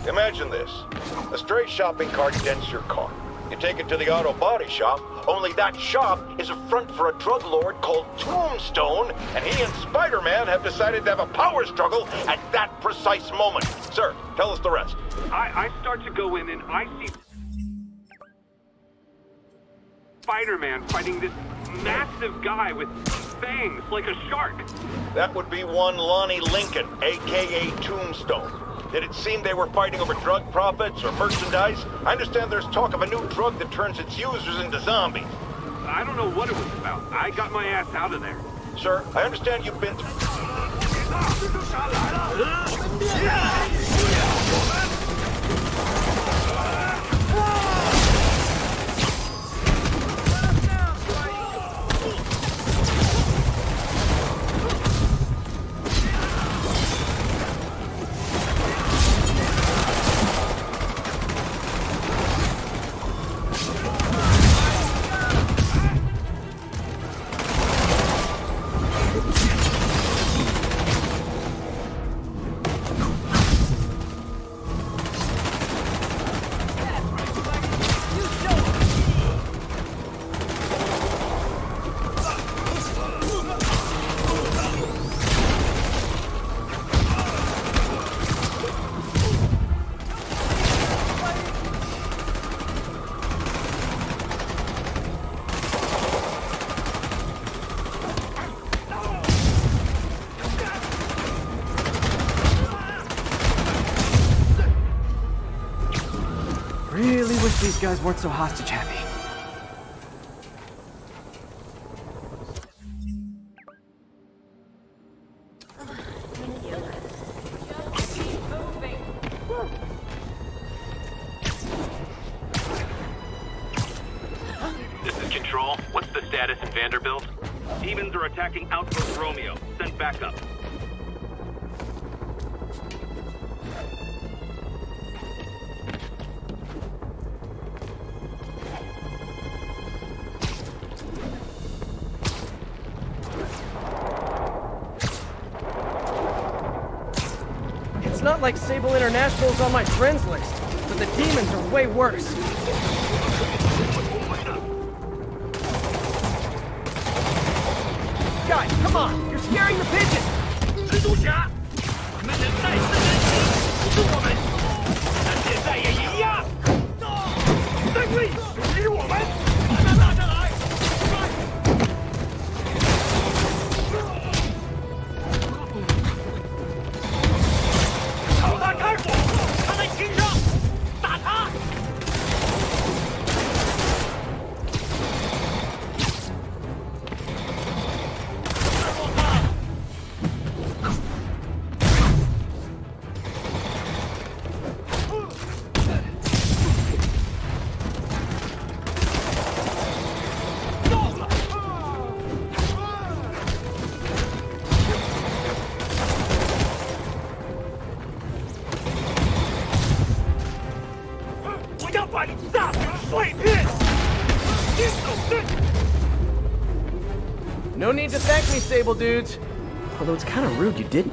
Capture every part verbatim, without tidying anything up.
Imagine this. A stray shopping cart dents your car. You take it to the auto body shop, only that shop is a front for a drug lord called Tombstone, and he and Spider-Man have decided to have a power struggle at that precise moment. Sir, tell us the rest. I, I start to go in and I see Spider-Man fighting this massive guy with fangs like a shark. That would be one Lonnie Lincoln, a k a. Tombstone. Did it seem they were fighting over drug profits or merchandise? I understand there's talk of a new drug that turns its users into zombies. I don't know what it was about. I got my ass out of there. Sir, I understand you've been... Really wish these guys weren't so hostage happy. This is Control. What's the status in Vanderbilt? Demons are attacking Outpost Romeo. Send backup. It's not like Sable International's on my friends list, but the demons are way worse. Guys, come on! You're scaring the pigeons! 蜘蛛侠，你们能再次人心不是我们，但现在也一样。在这里，与我们把他拉下来！朝他开火！他在心上，打他！ No need to thank me, Sable dudes. Although it's kind of rude you didn't.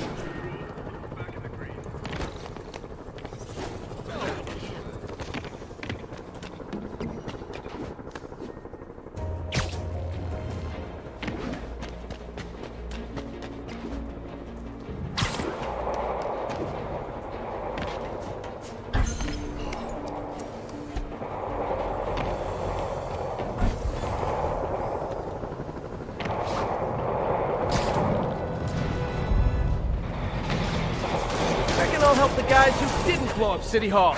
I'll help the guys who didn't blow up City Hall.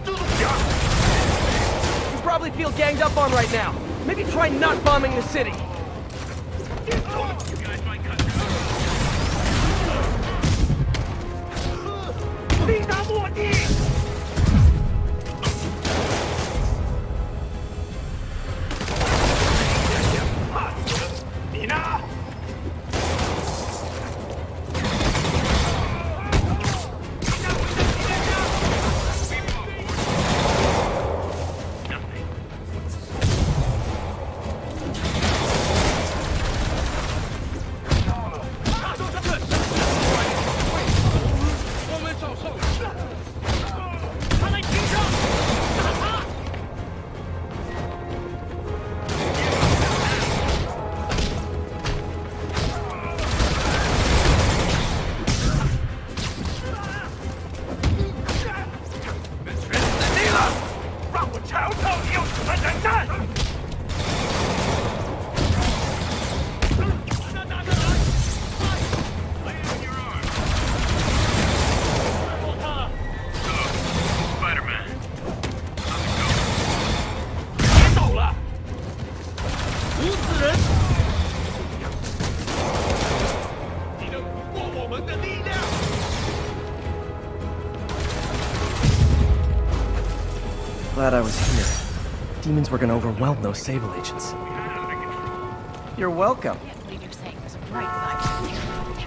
You probably feel ganged up on right now. Maybe try not bombing the city. glad I was here. Demons were gonna overwhelm those Sable agents. You're welcome. I can't believe you're saying there's a bright side to this.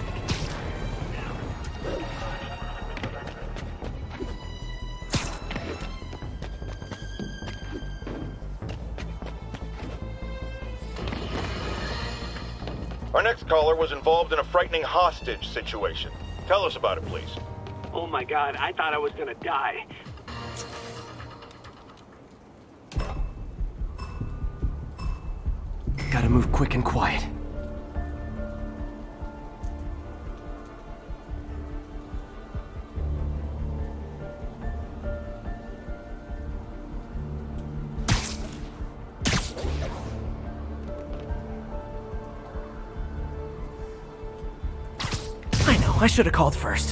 Our next caller was involved in a frightening hostage situation. Tell us about it, please. Oh my god, I thought I was gonna die. Gotta move quick and quiet. I know, I should have called first.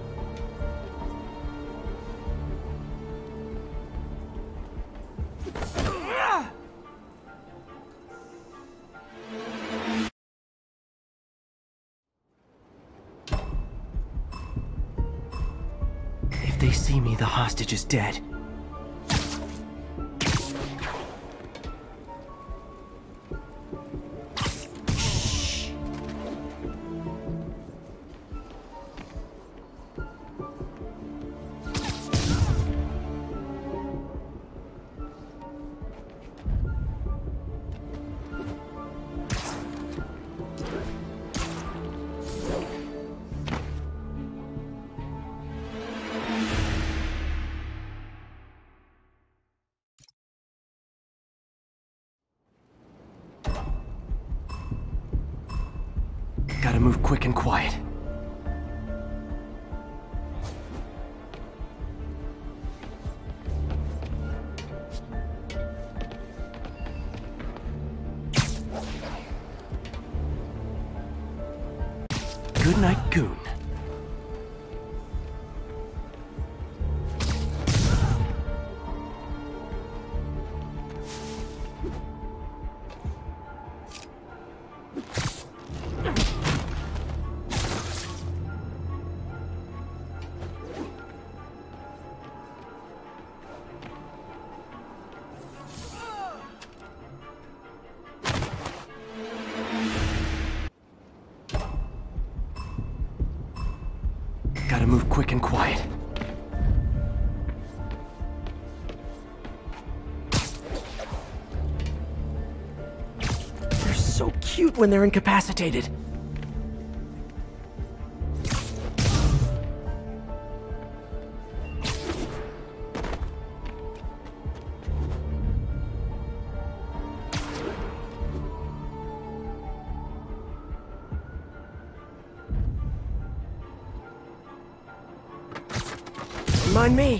If they see me, the hostage is dead. Gotta move quick and quiet. Good night, Goon. Gotta move quick and quiet. They're so cute when they're incapacitated. Mind me.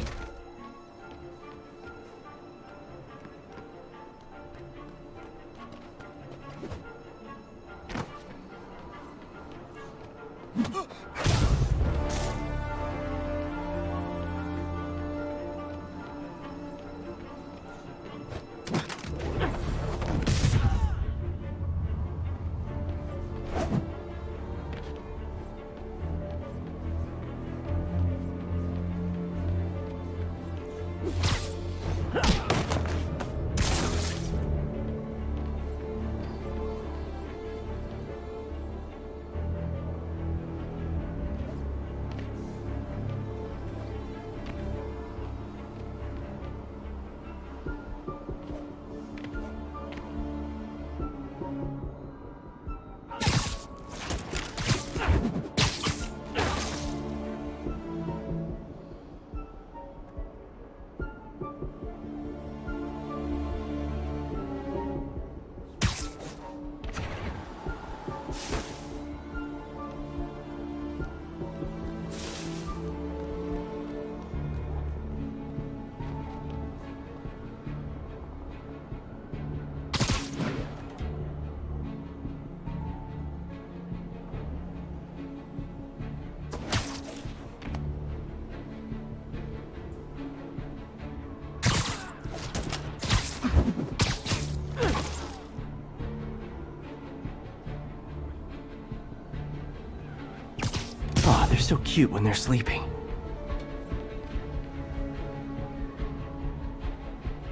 Aw, they're so cute when they're sleeping.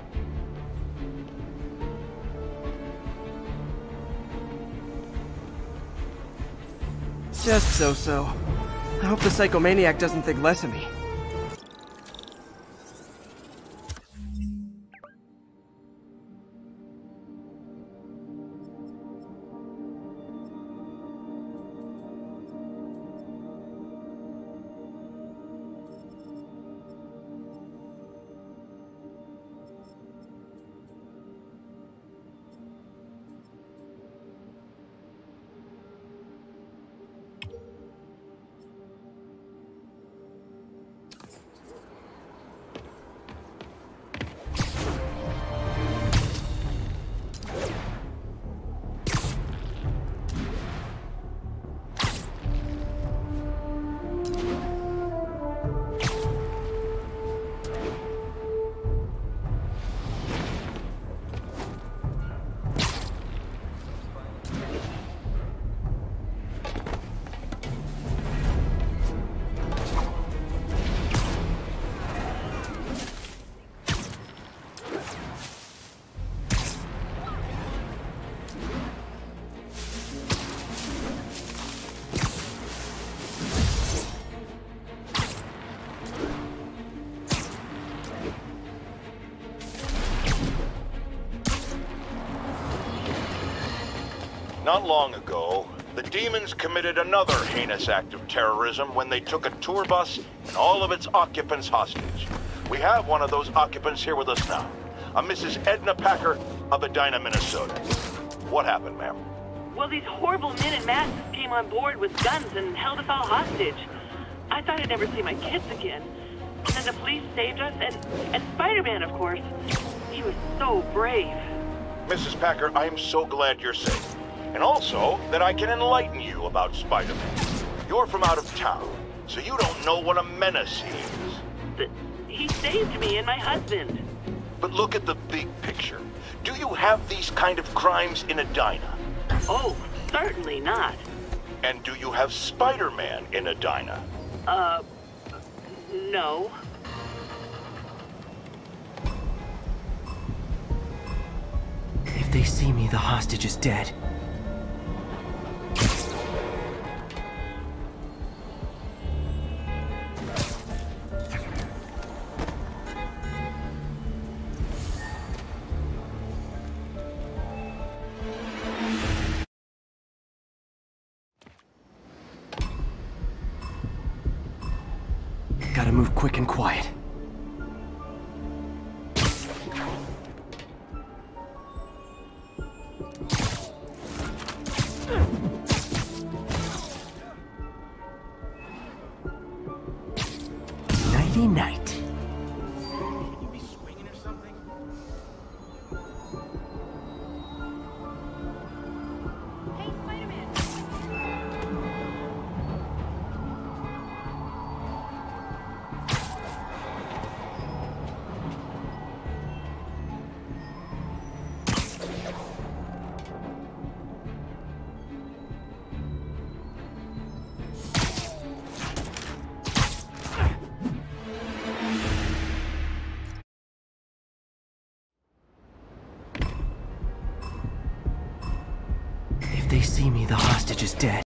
Just so-so. I hope the psychomaniac doesn't think less of me. Not long ago, the demons committed another heinous act of terrorism when they took a tour bus and all of its occupants hostage. We have one of those occupants here with us now, a Missus Edna Packer of Edina, Minnesota. What happened, ma'am? Well, these horrible men in masks came on board with guns and held us all hostage. I thought I'd never see my kids again. And then the police saved us, and, and Spider-Man, of course. He was so brave. Missus Packer, I am so glad you're safe. And also, that I can enlighten you about Spider-Man. You're from out of town, so you don't know what a menace he is. But he saved me and my husband. But look at the big picture. Do you have these kind of crimes in Edina? Oh, certainly not. And do you have Spider-Man in Edina? Uh, no. If they see me, the hostage is dead. Gotta move quick and quiet. Nighty night. Hey, Spider-Man! If they see me, the hostage is dead.